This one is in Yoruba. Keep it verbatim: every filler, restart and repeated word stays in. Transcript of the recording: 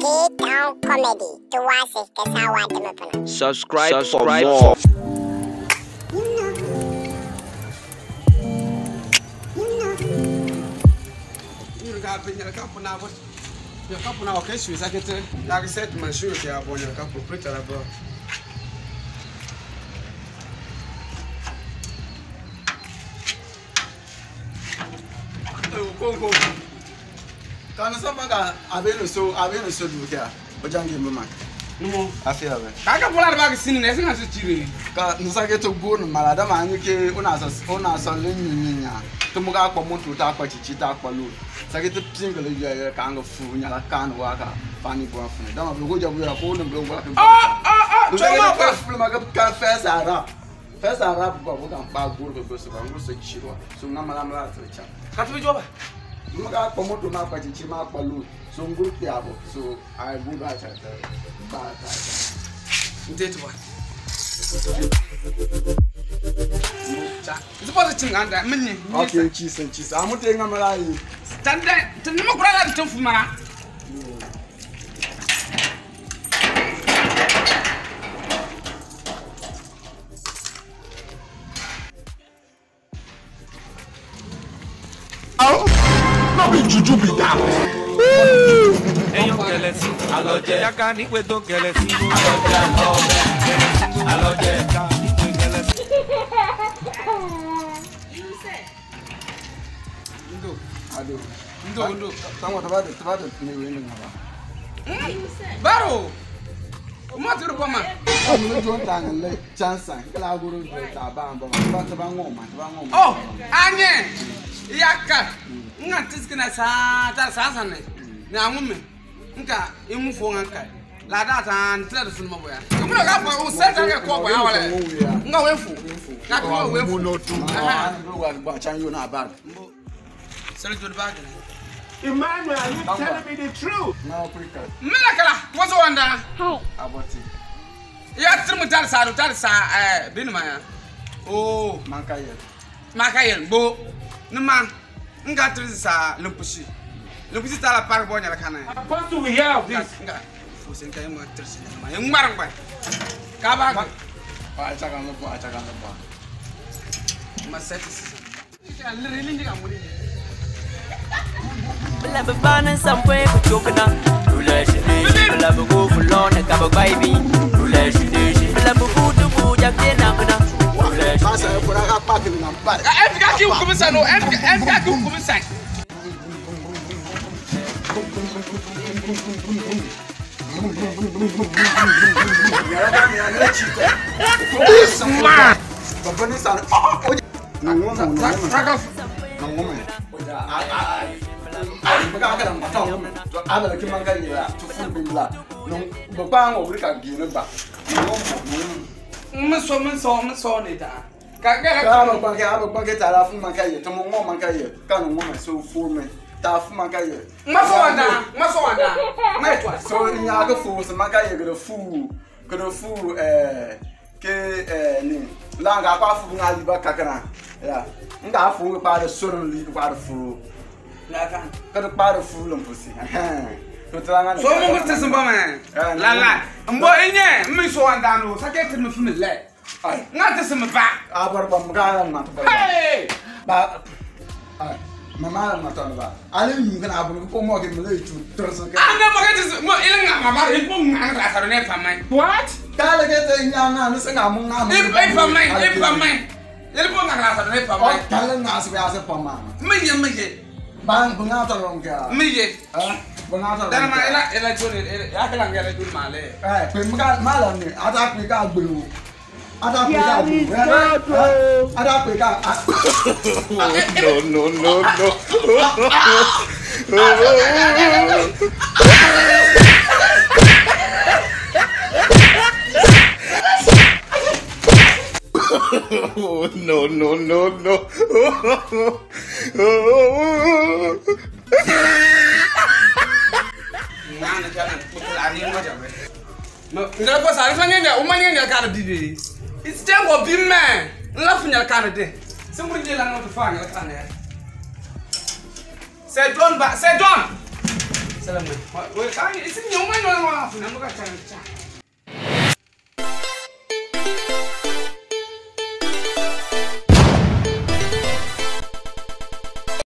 K-Town Comedy. To watch it, that's how I do it. Subscribe, Subscribe for more. You got been a couple now. Your couple now, okay, she's like it. Like I said, my shoes are on your couple pretty about. Okonko. Can someone have been so I've been so do here, but young woman. No, I feel it. I can pull out back singing as soon as it's chilly. Nusaka to go to Maladama and you can unas onas on Linia. To Muga Pomo to Taka Chichita Palu. Sake to single you kind of fool, Nyalikani waka, funny boyfriend. Don't know who you are holding blue working. Oh, oh, oh, confess Arab. First Arab, but we can buy good because I'm going to say, so no matter what. Cut me job. Look at Pomo to Mapa Chichima Palu. So good Piabo, so I would like to bad. Did what? It's positive and that many. Okay, cheese and cheese. I'm taking a malay. Stand there to no brother to Fumana. No be juju be that. Hey, you get let's see. I love Nyalikani, we don't get let's see. I love Nyalikani, we get let's see. Indo, ado. Indo, Indo. Tamo trabalhando, trabalhando meio indo nada. Baro. O motor do mama. O meu João tá na chance, aquela guru tá bam bam. Tá bam ngoma, tá bam ngoma. Oh, anye. Yaka. Nga tiskina sa ta sa sa ne. Na ngume. Nka imu fo nka. La data ntla fun mo ya. Ko mo ga fa o se ta ko ko ya wala. Nga we fu. Ka ko we fu no tu. Ah, no wa ba chan you na bag. Sell to the bag. Emmanuel, are you telling me the truth? No, Africa. Milakala, what's wonder? How? About it. Ya trimu tal sa tal sa eh bin ma ya. Oh, Makayel. Makayel bo. Numa nga trimu sa lumpushi. Lumpushi ta la park bo Nyalikani. Apostle, we hear of this. Nga. Fusen kay mo trimu ma. Yung marang ba. Ka ba? Ba cha kan lo ba cha kan lo ba. Ma set is. Ya really ndi ka mo ni. Love burning somewhere with coconut. Relation, love go for long, a cup of baby. Relation, love go to go, Jack Denakana. Masa eu por aqui para que não pare. É ficar aqui começando, é é ficar aqui começando. Isso, mano. Papai não sabe. Não, não, não. Não, não, não. Ah, porque agora não tá não. Agora que manga aí lá, tu foi bem lá. Não, papai não obriga aqui, não dá. Não, mas só, mas só, mas só nem tá. Cara, cara, porque a porque tá lá fuma manga aí, tu não manga aí. Cara, não manga só fuma, tá fuma manga aí. Mas só anda, mas só anda. Mas tu, só em água força manga aí, que fu, que fu eh que eh nem lá nga kwa fu nga liba kakana. Ya. Nga fu para soro li para fu. Nyalikani. Kada para fulun pusi. To tranga. So mo mutte sumba man. La la. Mbo enye, mi so anda no, sake te me fumi le. Ai, nga te sumba ba. Abar ba mga ma to ba. Hey! Ba. Ai, mama ma to ba. Ale mi kana abu ko mo ke mele chu troso ke. Anga mo ke te mo ile nga mama e mo nga ra sa ne pa man. What? Kala ke te nya na no se nga mo nga mo. E pa man, e pa man. Ele po nga ra sa ne pa man. Kala nga se ya se pa man. Me ye me ye. Bang bunga to rom ka. Me ye. Ah, bunga to. Dana ma ela ela jone ya kala ngela dul male. Eh, pe mga mala ni ata pe ka gbelu. Ata pe ka gbelu. Ata pe ka. No, no, no, no. Oh, no, no, no, no. Nana kana kutula ni mo jabe. No, ngala ko sa fa ngene o manye Nyalikani bibi. It's time go bi man. Nla fu Nyalikani de. Simple je la no to fa Nyalikani. C'est John ba, c'est John. Salam. Woi, kan isi nyomai no lang afuna mo ka cha cha.